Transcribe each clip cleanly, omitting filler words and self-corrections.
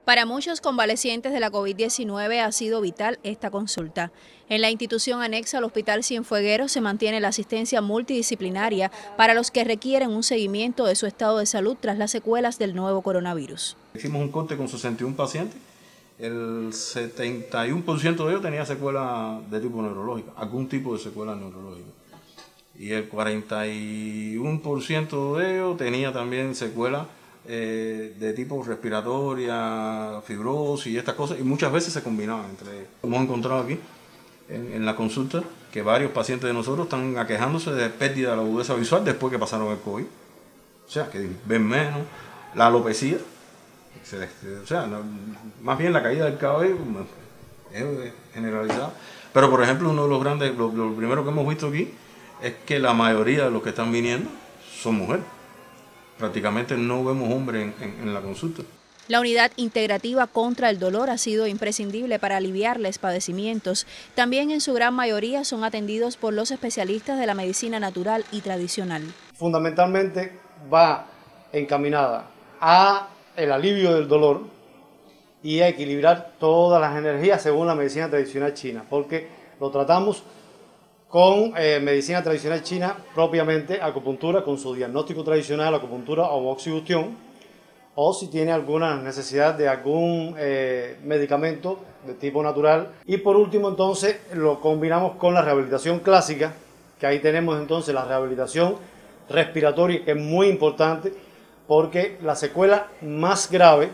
Para muchos convalecientes de la COVID-19 ha sido vital esta consulta. En la institución anexa al Hospital Cienfuegueros se mantiene la asistencia multidisciplinaria para los que requieren un seguimiento de su estado de salud tras las secuelas del nuevo coronavirus. Hicimos un corte con 61 pacientes, el 71% de ellos tenía secuela de tipo neurológico, algún tipo de secuela neurológica. Y el 41% de ellos tenía también secuela de tipo respiratoria, fibrosis y estas cosas, y muchas veces se combinaban entre ellos. Hemos encontrado aquí en la consulta que varios pacientes de nosotros están aquejándose de pérdida de la agudeza visual después que pasaron el COVID. O sea, que ven menos, la alopecia, o sea, más bien la caída del cabello es generalizada. Pero por ejemplo, uno de los grandes, lo primero que hemos visto aquí es que la mayoría de los que están viniendo son mujeres. Prácticamente no vemos hombres en la consulta. La unidad integrativa contra el dolor ha sido imprescindible para aliviarles padecimientos. También en su gran mayoría son atendidos por los especialistas de la medicina natural y tradicional. Fundamentalmente va encaminada a el alivio del dolor y a equilibrar todas las energías según la medicina tradicional china, porque lo tratamos con medicina tradicional china, propiamente acupuntura con su diagnóstico tradicional, acupuntura o oxibustión, o si tiene alguna necesidad de algún medicamento de tipo natural. Y por último entonces lo combinamos con la rehabilitación clásica, que ahí tenemos entonces la rehabilitación respiratoria, que es muy importante, porque la secuela más grave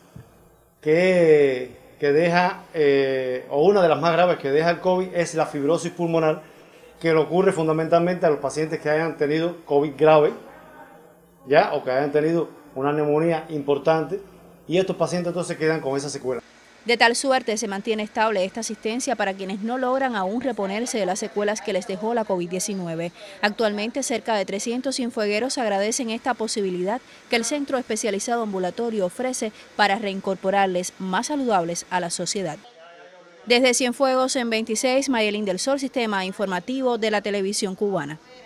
que deja, o una de las más graves que deja el COVID, es la fibrosis pulmonar, que le ocurre fundamentalmente a los pacientes que hayan tenido COVID grave, ¿ya? O que hayan tenido una neumonía importante, y estos pacientes entonces quedan con esa secuela. De tal suerte se mantiene estable esta asistencia para quienes no logran aún reponerse de las secuelas que les dejó la COVID-19. Actualmente cerca de 300 cienfuegueros agradecen esta posibilidad que el Centro Especializado Ambulatorio ofrece para reincorporarles más saludables a la sociedad. Desde Cienfuegos en 26, Mayelín del Sol, Sistema Informativo de la Televisión Cubana.